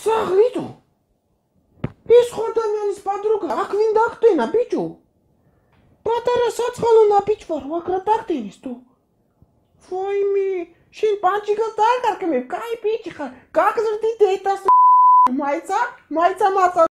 საღლიტო ეს ხო ადამიანის პადრუგა აქ ვინ დაგტენა ბიჭო პატარა საცხალო ნაბიჯ ვარ ვაგრა დაგტენის თუ ვაიმე შენ პანჩიკას დააკარგებ კაი ბიჭი ხარ გაგზრდი დედას მაიცა